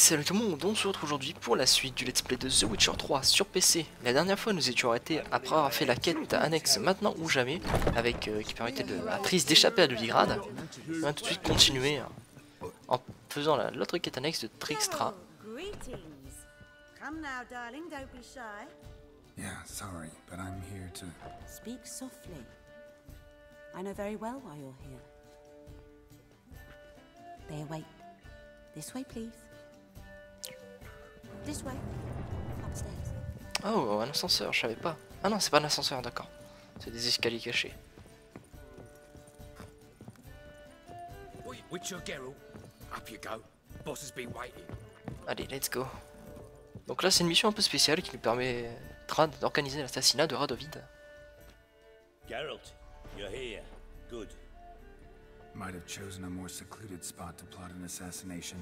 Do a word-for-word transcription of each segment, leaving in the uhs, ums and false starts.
salut tout le monde, on se retrouve aujourd'hui pour la suite du let's play de The Witcher trois sur P C. La dernière fois nous étions arrêtés après avoir fait la quête annexe Maintenant ou Jamais, avec euh, qui permettait de, à Triss d'échapper à Novigrad. On va tout de suite continuer hein, en faisant l'autre quête annexe de Trixtra. Yeah, sorry, but I'm here to Speak softly. I know very well why you're here. There, wait. This way, please. This way. Upstairs. Oh, un ascenseur, je savais pas. Ah non, c'est pas un ascenseur, d'accord. C'est des escaliers cachés. Witcher Geralt, up you go. Boss has been waiting. Allez, let's go. Donc là, c'est une mission un peu spéciale qui nous permettra d'organiser l'assassinat de Radovid. Geralt, you're here. Good. might have chosen a more secluded spot to plot an assassination.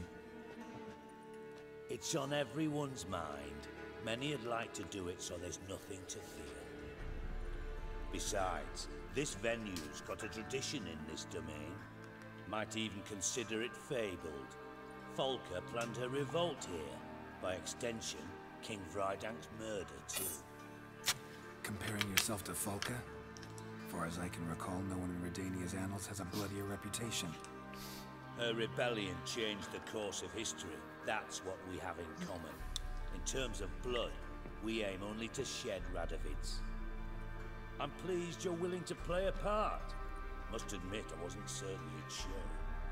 It's on everyone's mind. Many would like to do it so there's nothing to fear. Besides, this venue's got a tradition in this domain. Might even consider it fabled. Folka planned her revolt here. By extension, King Vrydank's murder too. Comparing yourself to Folka? Far as I can recall, no one in Redania's annals has a bloodier reputation. Her rebellion changed the course of history. That's what we have in common. In terms of blood, we aim only to shed Radovid's. I'm pleased you're willing to play a part. Must admit, I wasn't certain you'd show.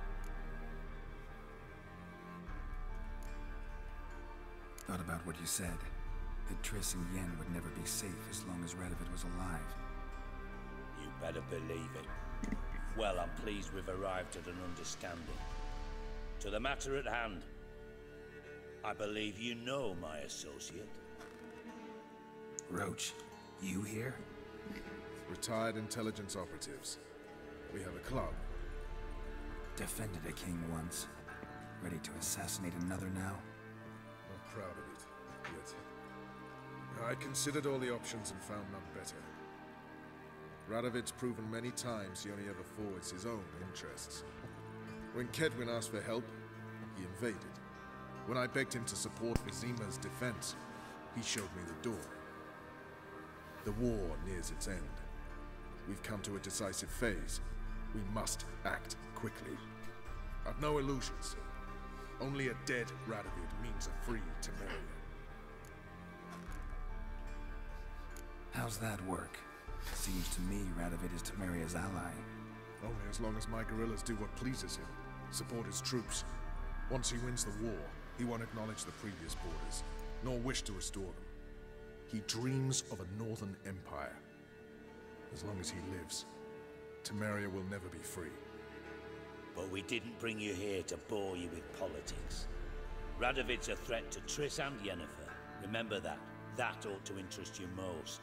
Thought about what you said. That Triss and Yen would never be safe as long as Radovid was alive. You better believe it. Well, I'm pleased we've arrived at an understanding. To the matter at hand, I believe you know my associate. Roach, you here? Retired intelligence operatives. We have a club. Defended a king once. Ready to assassinate another now? Not proud of it, yet. I considered all the options and found none better. Radovid's proven many times he only ever forwards his own interests. When Kedwin asked for help, he invaded. When I begged him to support Vizima's defense, he showed me the door. The war nears its end. We've come to a decisive phase. We must act quickly. I've no illusions. Only a dead Radovid means a free Temeria. How's that work? Seems to me Radovid is Temeria's ally. Only as long as my guerrillas do what pleases him. Support his troops. Once he wins the war, he won't acknowledge the previous borders, nor wish to restore them. He dreams of a northern empire. As long as he lives, Temeria will never be free. But we didn't bring you here to bore you with politics. Radovid's a threat to Triss and Yennefer. Remember that. That ought to interest you most.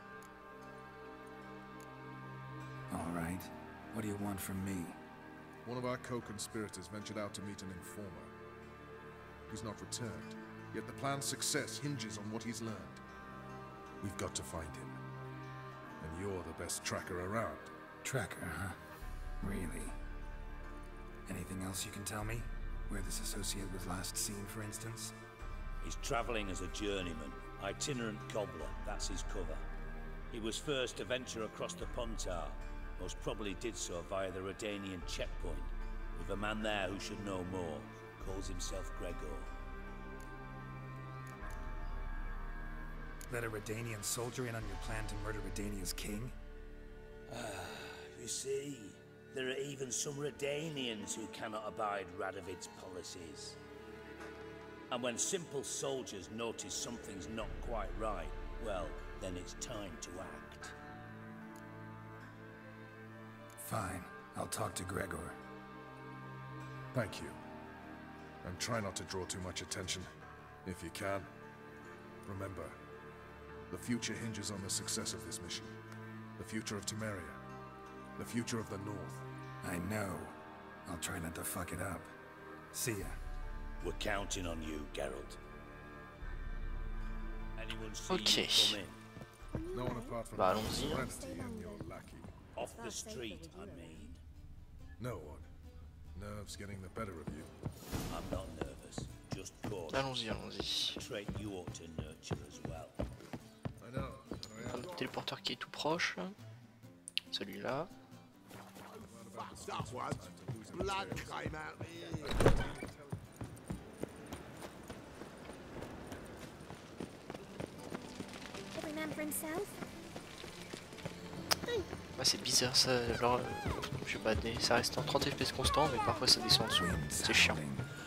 All right. What do you want from me? One of our co-conspirators ventured out to meet an informer. He's not returned, yet the plan's success hinges on what he's learned. We've got to find him. And you're the best tracker around. Tracker, huh? Really? Anything else you can tell me? Where this associate was last seen, for instance? He's traveling as a journeyman. Itinerant cobbler, that's his cover. He was first to venture across the Pontar. Most probably did so via the Redanian checkpoint. With a man there who should know more. Calls himself Gregor. Let a Redanian soldier in on your plan to murder Redania's king? Ah, you see, there are even some Redanians who cannot abide Radovid's policies. And when simple soldiers notice something's not quite right, well, then it's time to act. Fine. I'll talk to Gregor. Thank you. And try not to draw too much attention, if you can. Remember, the future hinges on the success of this mission. The future of Temeria. The future of the North. I know. I'll try not to fuck it up. See ya. We're counting on you, Geralt. Anyone see Okay. you come in? No one apart from Bah, allons-y. Serenity and your lackey. Off the street, I mean. No one. Nerves getting the better of you. I'm not nervous, just just caution. Allons-y, allons-y. Trait you ought to nurture as well. I know. and I am. Un téléporteur qui est tout proche. Celui-là. That was blood came out the ear. Every man for himself. Ouais, c'est bizarre ça. Alors, euh, je sais pas, des- ça reste en trente F P S constant, mais parfois ça descend en dessous. C'est chiant.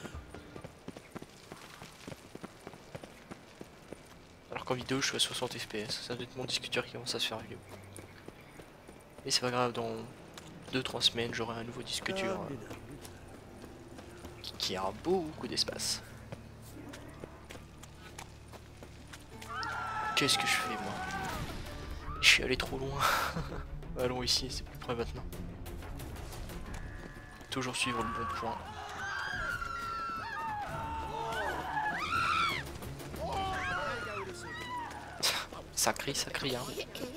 Alors qu'en vidéo, je suis à soixante F P S. Ça doit être mon discuteur qui commence à se faire vieux. Mais c'est pas grave, dans deux trois semaines, j'aurai un nouveau discuteur euh, qui, qui aura beaucoup d'espace. Qu'est-ce que je fais moi? Je suis allé trop loin. Allons ici, c'est plus près maintenant. Toujours suivre le bon point. Ça crie, ça crie, hein.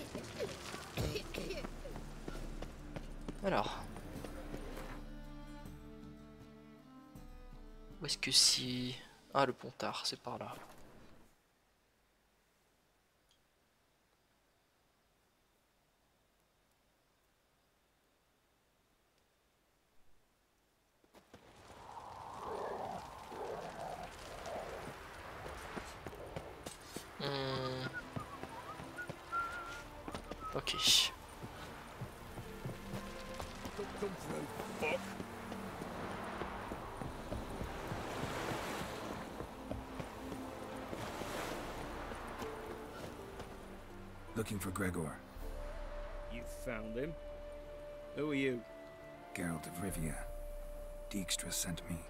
Alors. Où est-ce que si... Ah, le Pontard, c'est par là. Hmm. Ok. Looking for Gregor. You found him? Who are you? Geralt of Rivia. Dijkstra sent me.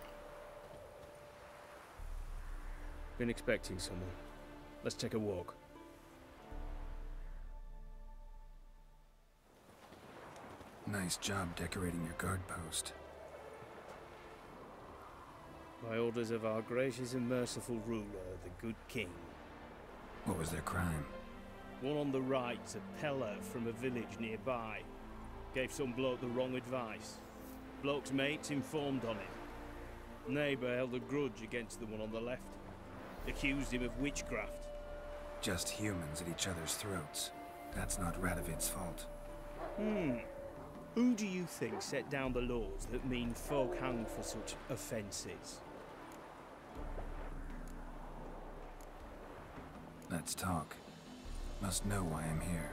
Been expecting someone. Let's take a walk. Nice job decorating your guard post. By orders of our gracious and merciful ruler, the good king. What was their crime? One on the right, a peller from a village nearby. Gave some bloke the wrong advice. Bloke's mates informed on him. Neighbour held a grudge against the one on the left. Accused him of witchcraft. Just humans at each other's throats. That's not Radovid's fault. Hmm. Who do you think set down the laws that mean folk hanged for such offences? Let's talk. Must know why I'm here.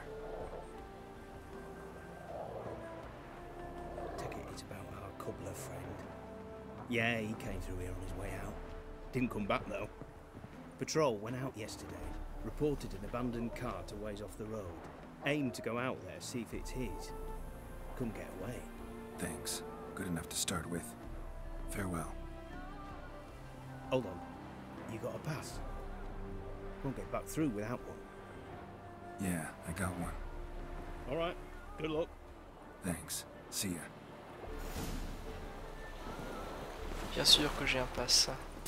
Take it it's about our cobbler friend. Yeah, he came through here on his way out. Didn't come back though. Patrol went out yesterday. Reported an abandoned cart a ways off the road. Aimed to go out there, see if it's his. Couldn't get away. Thanks. Good enough to start with. Farewell. Hold on. You got a pass? Won't get back through without one. Yeah, I got one. Alright. Good luck. Thanks. See ya. Bien sûr que j'ai un pass.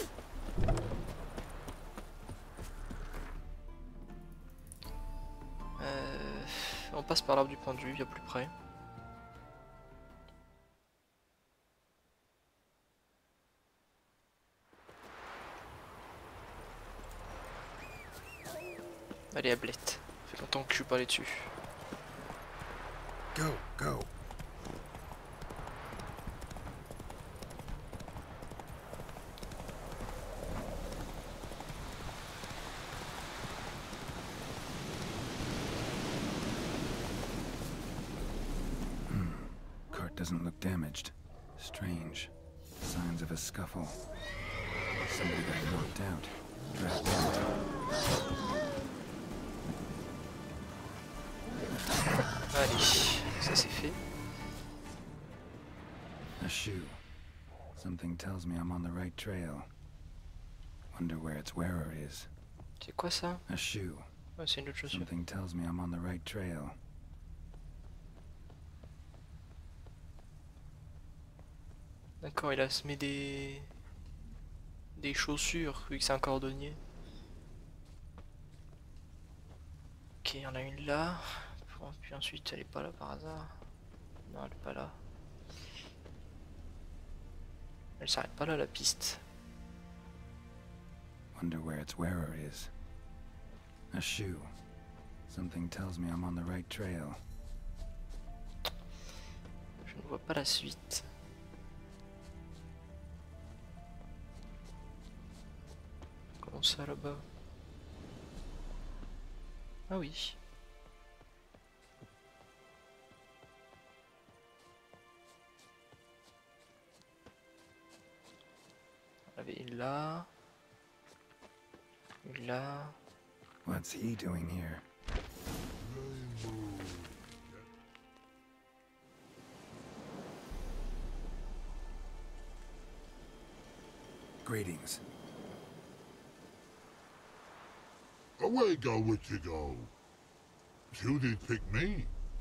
Euh, on passe par l'arbre du point de vue, il y a plus près. Allez, Ablette. Fait longtemps que je suis pas allé dessus. Go, go. Hmm. Cart doesn't look damaged. Strange. Signs of a scuffle. Somebody got knocked out. Dragged out. Allez, ça c'est fait. A shoe. Something tells me I'm on the right trail. Wonder where its wearer is. C'est quoi ça? A shoe. Ouais, c'est une autre chaussure. Something tells me I'm on the right trail. D'accord, il a semé des... des chaussures, vu que c'est un cordonnier. Ok, il y en a une là. Puis ensuite, elle est pas là par hasard. Non, elle est pas là. Elle s'arrête pas là, la piste. Wonder where its wearer is. A shoe. Something tells me I'm on the right trail. Je ne vois pas la suite. Comment ça là-bas? Ah oui. On avait une là. Une là. What's he doing here? Greetings. Away go, with you go. You did pick me.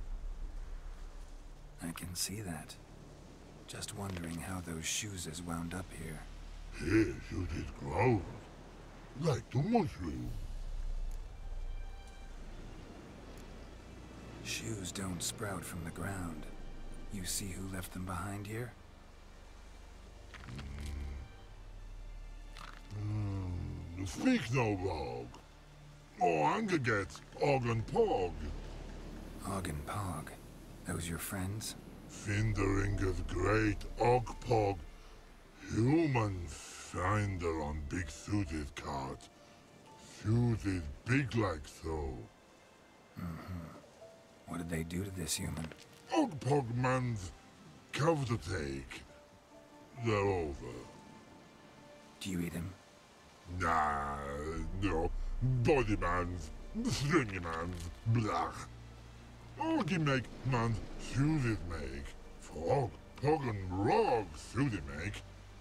I can see that. Just wondering how those shoes has wound up here. Yes, you did grow. Like too much you. Shoes don't sprout from the ground. You see who left them behind here? Mm, speak no rogue. Oh, anger gets Og and Pog. Og and Pog. Those your friends? Finderinger's great Og Pog. Human finder on big suited cart. Suited big like so. Mm-hmm. What did they do to this human? Og Pog man's cover to take. They're over. Do you eat him? Nah, no. Body man's, stringy man's, blach. Oggy make man's suited make. Frog, Pog and Rog suited make.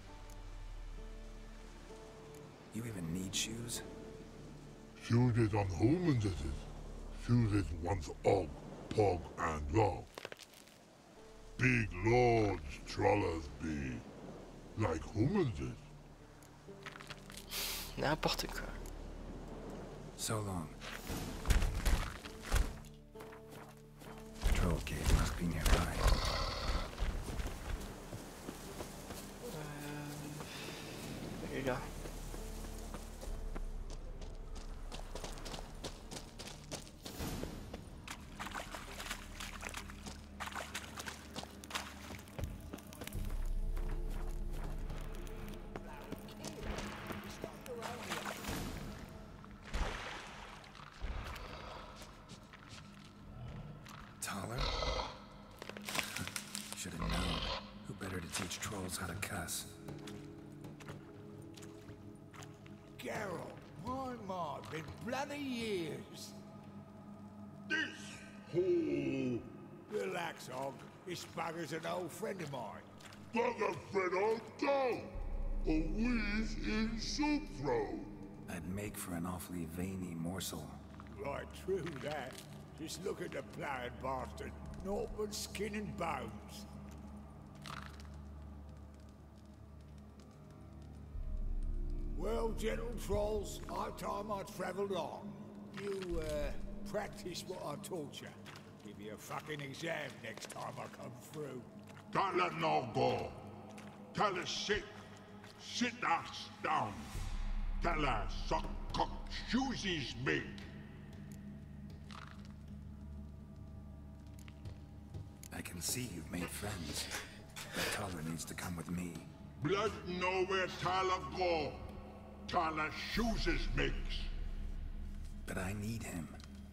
You even need shoes? Suited on humans it is. Suited once Og, Pog and Rog. Big lords trollers be. Like humans is. N'importe quoi. So long. Troll cave must be nearby. Euh... Elle est là. Taller? Should have known. Who better to teach trolls how to cuss? Geralt, my my, been bloody years. This whole Relax, Og. This bugger's an old friend of mine. bugger friend on go. A whiz in soup throw. I'd make for an awfully veiny morsel. Right, true that. Just look at the ploughed bastard. Naught but skin and bones. Well, gentle trolls, high time I travelled on. You, uh, practice what I taught you. Give you a fucking exam next time I come through. Don't let no go. Tell her sit. Sit ass down. Tell her suck cock shoesies me. I can see you've made friends. But Taller needs to come with me. Blood know where Tyler go. Tyler shoesies makes. But I need him.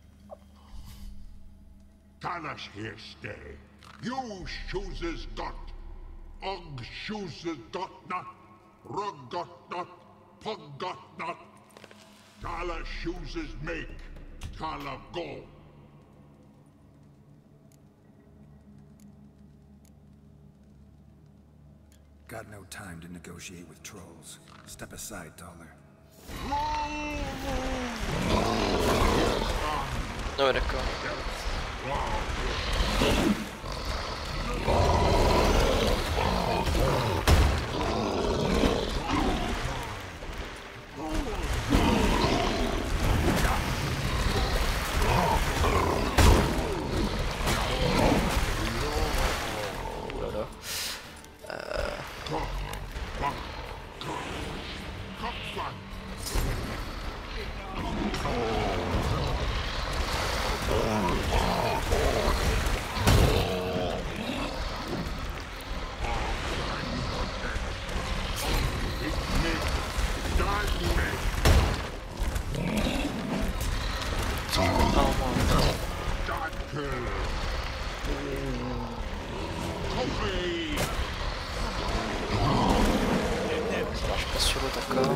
Tyler's here stay. You shoesies got. Og shoesies got not. Rug got not. Pug got not. Tyler shoesies make. Tyler go. Got no time to negotiate with trolls. Step aside, Taller. Ah ouais, d'accord. Voilà. Euh... kill. Copy. Ça marche pas sur l'eau, d'accord.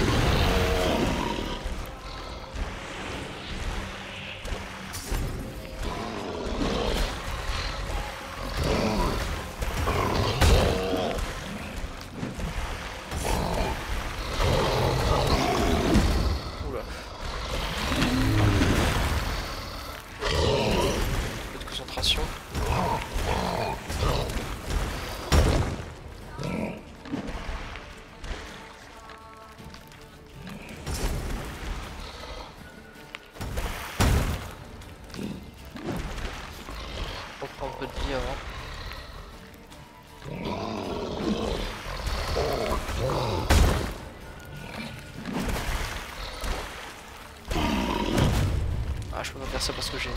Un peu de vie avant. Ah, je peux pas faire ça parce que j'ai une...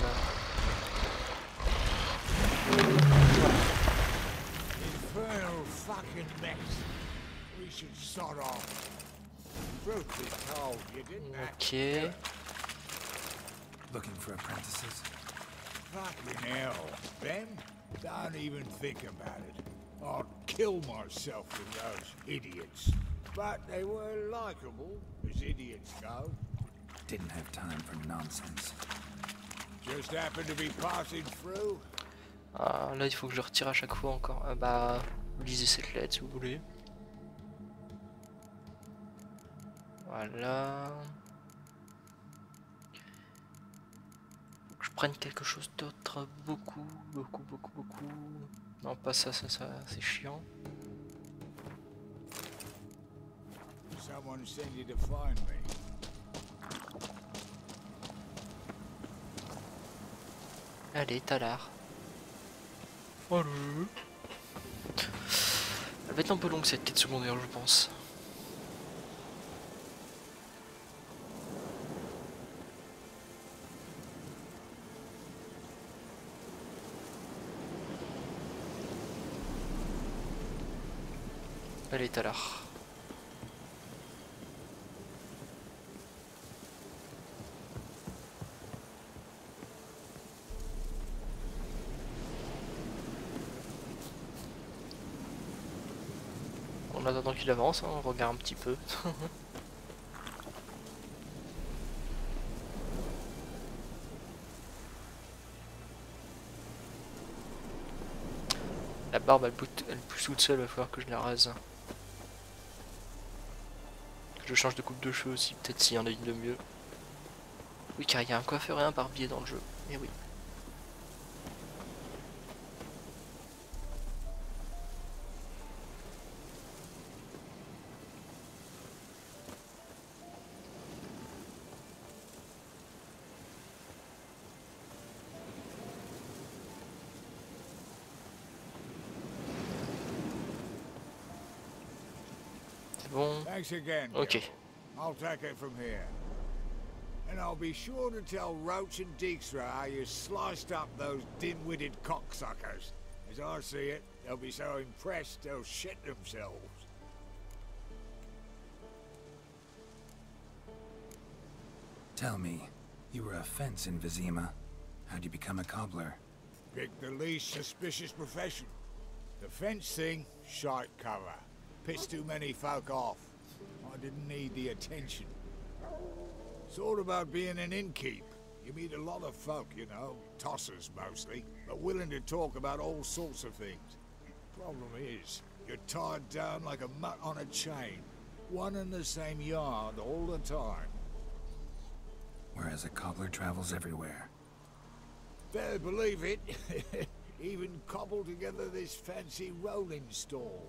Infernal fucking mess. We should start off. Truth be told, you didn't Ok. Looking for apprentices? Fucking hell, Ben? Don't even think about it. I'd kill myself with those idiots. But they were likable, as idiots go. Didn't have time for nonsense. Just happened to be passing through. Ah, là, il faut que je retire à chaque fois encore. Ah, bah, lisez cette lettre si vous voulez. Voilà. Prenne quelque chose d'autre, beaucoup, beaucoup, beaucoup, beaucoup. Non, pas ça, ça, ça, c'est chiant. Someone sent you to find me. Allez, Talar. Allez. Elle va être un peu longue cette quête secondaire, je pense. Allez, Talar. En attendant qu'il avance, hein, on regarde un petit peu. La barbe elle pousse, elle pousse toute seule, il va falloir que je la rase. Je change de coupe de cheveux aussi, peut-être s'il y en a une de mieux. Oui, car il y a un coiffeur et un barbier dans le jeu. Et oui. Bon. Thanks again. Ok. I'll take it from here. And I'll be sure to tell Roach and Dijkstra how you sliced up those dim-witted cocksuckers. As I see it, they'll be so impressed they'll shit themselves. Tell me, you were a fence in Vizima. How'd you become a cobbler? Pick the least suspicious profession. The fence thing, shite cover. Pissed too many folk off. I didn't need the attention. It's all about being an innkeep. You meet a lot of folk, you know, tossers mostly, but willing to talk about all sorts of things. Problem is, you're tied down like a mutt on a chain. One and the same yard all the time. Whereas a cobbler travels everywhere. Better believe it. Even cobbled together this fancy rolling stall.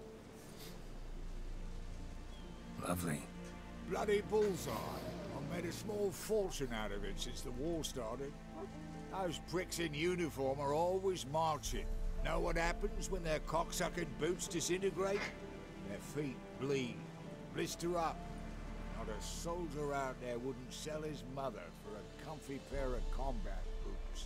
Lovely. Bloody bullseye. I've made a small fortune out of it since the war started. Those pricks in uniform are always marching. Know what happens when their cocksucking boots disintegrate? Their feet bleed, blister up. Not a soldier out there wouldn't sell his mother for a comfy pair of combat boots.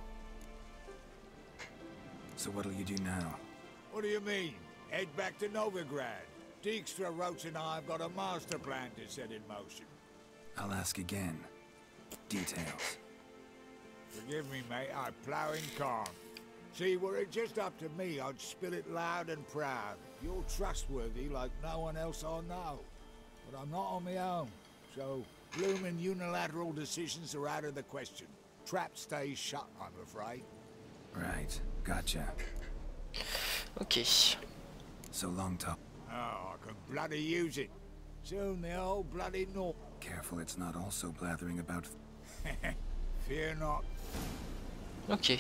So what'll you do now? What do you mean? Head back to Novigrad. Dijkstra, Roach and I have got a master plan to set in motion. I'll ask again. Details. For Forgive me, mate, I plough in calm. See, were it just up to me, I'd spill it loud and proud. You're trustworthy like no one else I know. But I'm not on my own, so blooming unilateral decisions are out of the question. Trap stays shut, I'm afraid. Right, gotcha. Ok. So long talk. Oh, I can bloody use it. Soon the whole bloody north. Careful it's not also blathering about... Fear not. Ok.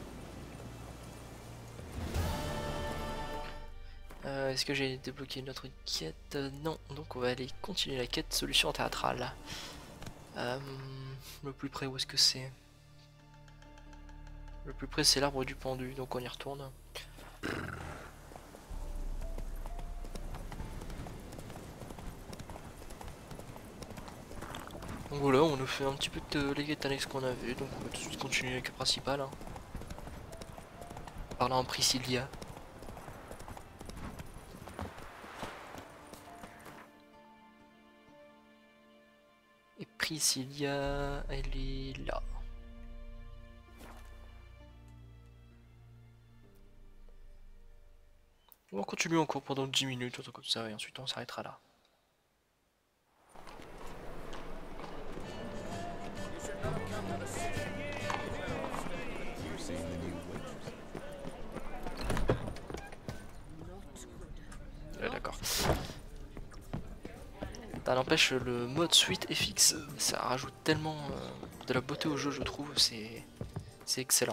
Euh, Est-ce que j'ai débloqué notre quête? euh, Non, donc on va aller continuer la quête solution théâtrale. Euh, le plus près, où est-ce que c'est? Le plus près c'est l'arbre du pendu, donc on y retourne. Donc voilà, on nous fait un petit peu de les quêtes annexes qu'on avait, donc on va tout de suite continuer avec le principal. Hein. Parlant en Priscilla. Et Priscilla, elle est là. On va continuer encore pendant dix minutes, un truc comme ça, et ensuite on s'arrêtera là. Ouais, d'accord. Ça n'empêche, le mode suite F X, ça rajoute tellement euh, de la beauté au jeu, je trouve, c'est c'est excellent.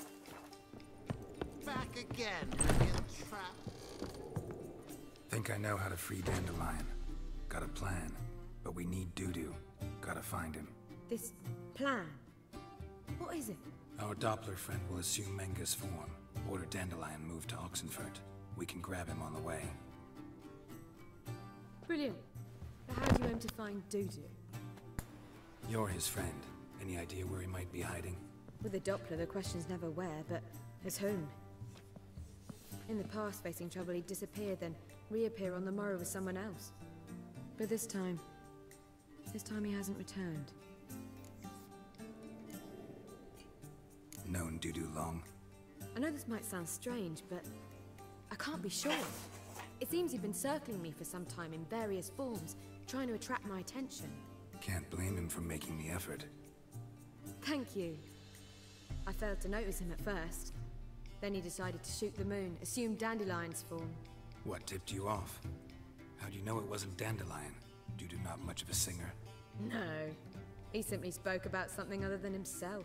Think I know how to free Dandelion. Got a plan, but we need Dudu. Gotta find him. This plan? What is it? Our Doppler friend will assume Menga's form. Order Dandelion moved to Oxenfurt. We can grab him on the way. Brilliant. But how do you aim to find Dudu? You're his friend. Any idea where he might be hiding? With the Doppler, the question's never where, but as whom? In the past, facing trouble, he'd disappear, then reappear on the morrow with someone else. But this time... this time he hasn't returned. Known Dudu long? I know this might sound strange, but I can't be sure. It seems he'd been circling me for some time in various forms, trying to attract my attention. Can't blame him for making the effort. Thank you. I failed to notice him at first. Then he decided to shoot the moon, assume Dandelion's form. What tipped you off? How do you know it wasn't Dandelion? Dudu not much of a singer? No. He simply spoke about something other than himself.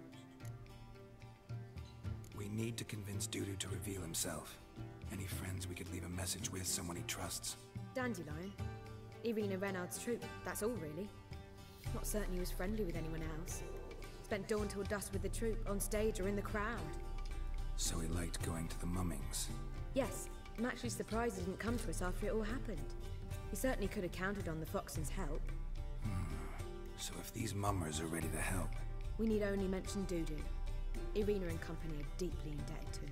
We need to convince Dudu to reveal himself. Any friends we could leave a message with, someone he trusts? Dandelion? Irina Renard's troop, that's all really. Not certain he was friendly with anyone else. Spent dawn till dusk with the troop, on stage or in the crowd. So he liked going to the mummings? Yes, I'm actually surprised he didn't come to us after it all happened. He certainly could have counted on the Foxen's help. Hmm. So if these mummers are ready to help... We need only mention Dudu. Irina and company are deeply indebted to him.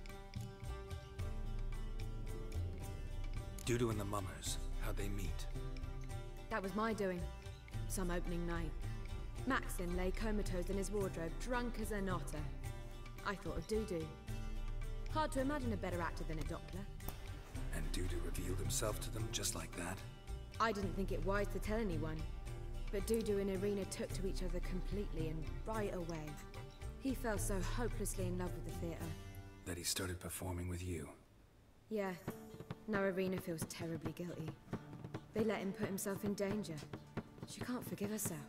Dudu and the mummers, how'd they meet? That was my doing. Some opening night. Maxim lay comatose in his wardrobe, drunk as an otter. I thought of Dudu. Hard to imagine a better actor than a Doppler. And Dudu revealed himself to them just like that? I didn't think it wise to tell anyone. But Dudu and Irina took to each other completely and right away. He fell so hopelessly in love with the theatre. That he started performing with you? Yeah. Now Irina feels terribly guilty. They let him put himself in danger. She can't forgive herself.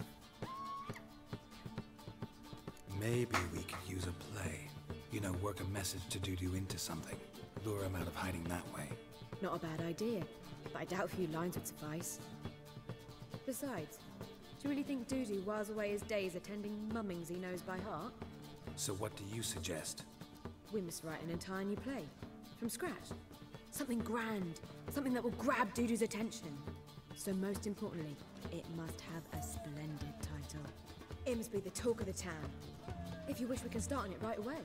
Maybe we could use a play. You know, work a message to Dudu into something. Lure him out of hiding that way. Not a bad idea, but I doubt a few lines would suffice. Besides, do you really think Dudu whiles away his days attending mummings he knows by heart? So what do you suggest? We must write an entire new play. From scratch. Something grand. Something that will grab Dudu's attention. So most importantly, it must have a splendid title. It must be the talk of the town. If you wish, we can start on it right away.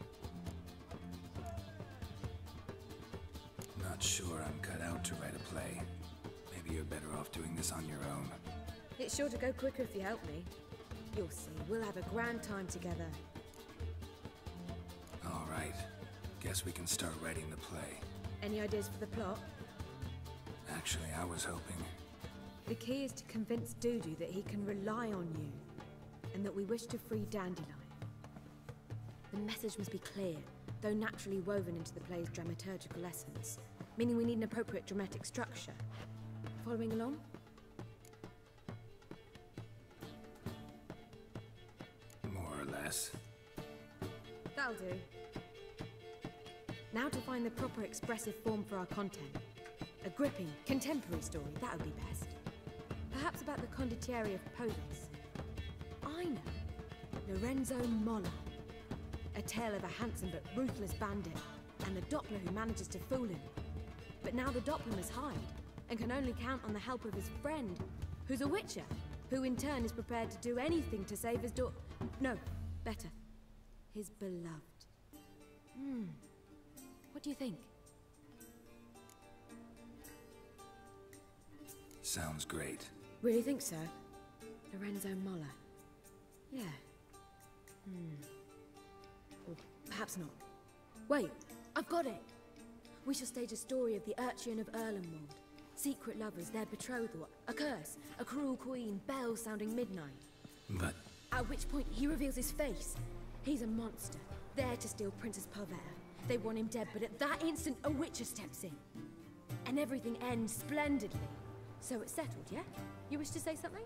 Not sure I'm cut out to write a play. Maybe you're better off doing this on your own. It's sure to go quicker if you help me. You'll see, we'll have a grand time together. All right. Guess we can start writing the play. Any ideas for the plot? Actually, I was hoping... The key is to convince Dudu that he can rely on you, and that we wish to free Dandelion. The message must be clear, though naturally woven into the play's dramaturgical essence, meaning we need an appropriate dramatic structure. Following along? More or less. That'll do. Now to find the proper expressive form for our content. A gripping, contemporary story, that would be best. Perhaps about the condottieri of Polis. I know. Lorenzo Molla. A tale of a handsome but ruthless bandit, and the Doppler who manages to fool him. But now the Doppler must hide, and can only count on the help of his friend, who's a witcher, who in turn is prepared to do anything to save his daughter. No, better. His beloved. Hmm. What do you think? Sounds great. Really think so? Lorenzo Molla. Yeah. Hmm. Or perhaps not. Wait, I've got it! We shall stage a story of the Urchin of Erlenwald. Secret lovers, their betrothal, a curse, a cruel queen, bells sounding midnight. But... At which point he reveals his face. He's a monster, there to steal Princess Pavera. They want him dead, but at that instant a witcher steps in. And everything ends splendidly. So it's settled, yeah? You wish to say something?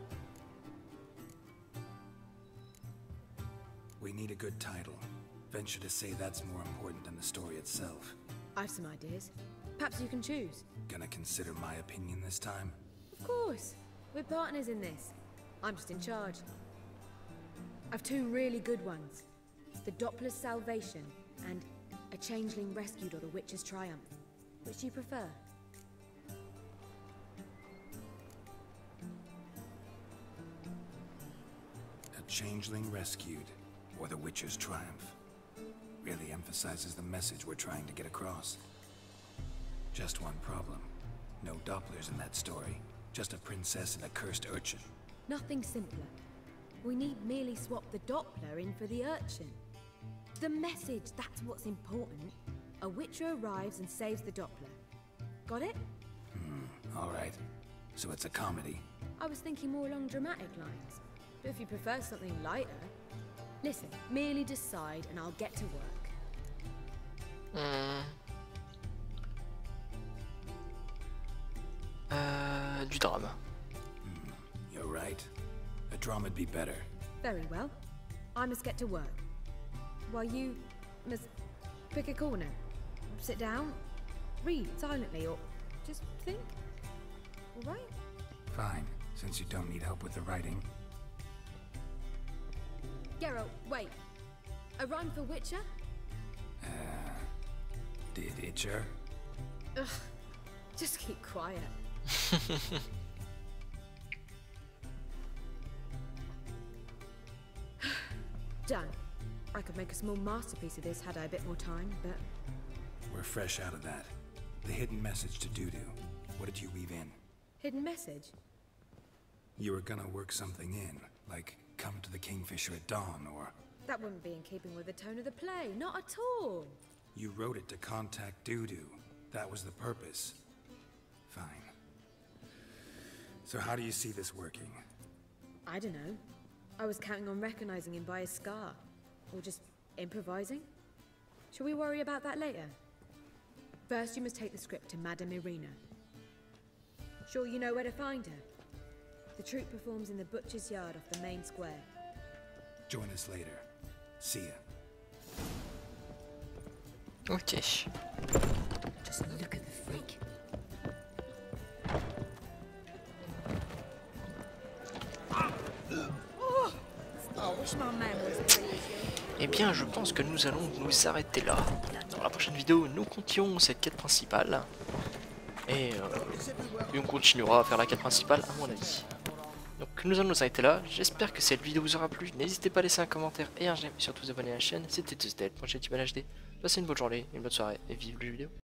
We need a good title. Venture to say that's more important than the story itself. I've some ideas. Perhaps you can choose. Gonna consider my opinion this time? Of course. We're partners in this. I'm just in charge. I've two really good ones. The Doppler's Salvation and A Changeling Rescued or the Witcher's Triumph. Which do you prefer? A Changeling Rescued or the Witcher's Triumph. Really emphasizes the message we're trying to get across. Just one problem. No Dopplers in that story. Just a princess and a cursed urchin. Nothing simpler. We need merely swap the Doppler in for the urchin. The message, that's what's important. A witcher arrives and saves the Doppler. Got it? Hmm, alright. So it's a comedy. I was thinking more along dramatic lines. But if you prefer something lighter... Listen, merely decide and I'll get to work. Hmm. Euh, du drame. Hmm, you're right. A drama'd be better. Very well. I must get to work. While you must pick a corner. Sit down, read silently, or just think. All right? Fine, since you don't need help with the writing. Geralt, wait. A rhyme for Witcher? Uh, did Itcher? Ugh, just keep quiet. Done. I could make a small masterpiece of this had I a bit more time, but... We're fresh out of that. The hidden message to Dudu. What did you weave in? Hidden message? You were gonna work something in, like come to the Kingfisher at dawn, or... That wouldn't be in keeping with the tone of the play, not at all. You wrote it to contact Dudu. That was the purpose. Fine. So how do you see this working? I don't know. I was counting on recognizing him by his scar. Or just improvising. Shall we worry about that later? First, you must take the script to Madame Irina. Sure you know where to find her? The troupe performs in the butcher's yard off the main square. Join us later. See ya. Ok. Just look at the freak. Eh bien, je pense que nous allons nous arrêter là. Dans la prochaine vidéo, nous continuons cette quête principale. Et, euh, et on continuera à faire la quête principale, à mon avis. Donc, nous allons nous arrêter là. J'espère que cette vidéo vous aura plu. N'hésitez pas à laisser un commentaire et un j'aime. Et surtout vous abonner à la chaîne. C'était Tuesday, prochain H D. Passez une bonne journée, une bonne soirée et vive le jeu vidéo.